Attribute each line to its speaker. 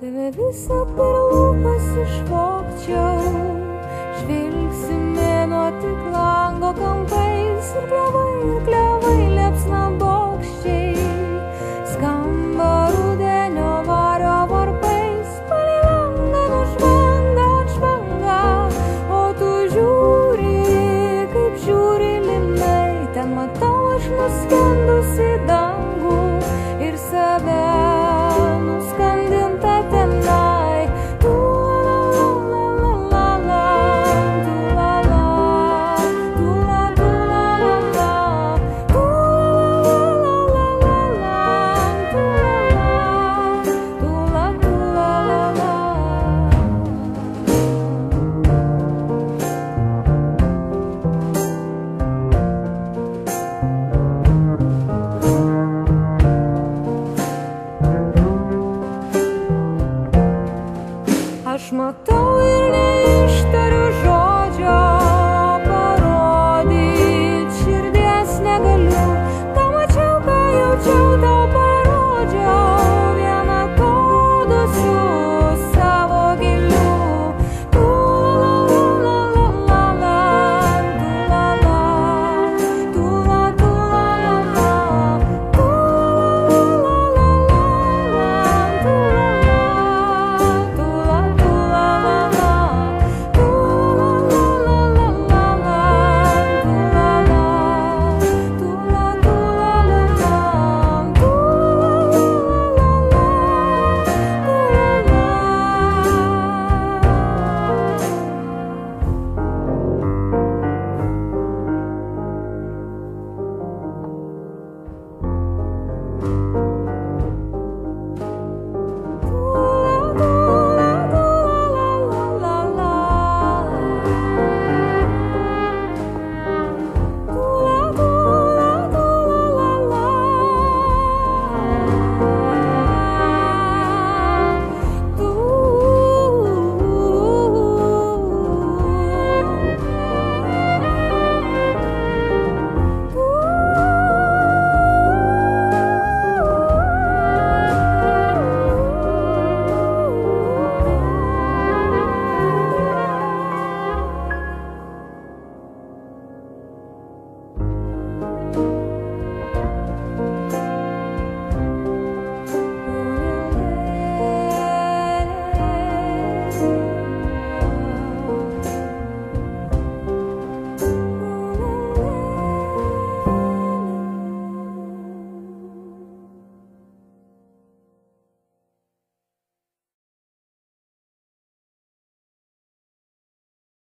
Speaker 1: Tave visą per lūpas išvogčiau, žvilgsi mėnuo tik lango kampais ir klevai liepsna bokščiai. Skamba rudenio vario varpais, palei langą nužvanga, o tu žiūri, kaip žiūri linai. Ten matau aš nuskendusi dangų ir save nuskandintą tenai. Tu la la la la la, tu la la, tu la tu la la la, tu la la la la, tu la tu la la la. Aš matau